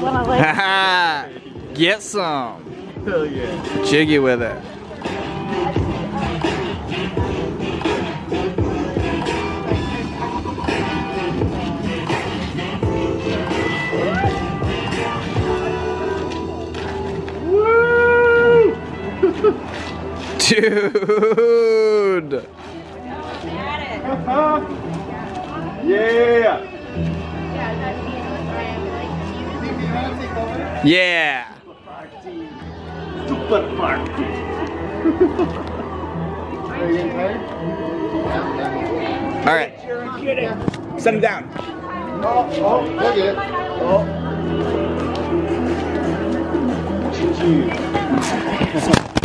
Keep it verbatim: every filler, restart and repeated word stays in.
when I like. Get some. Hell yeah. Jiggy with it. Woo! Dude. Yeah. Yeah. Super party. Are you tired? All right. Send him down. Oh, oh, look at it. Oh. G G.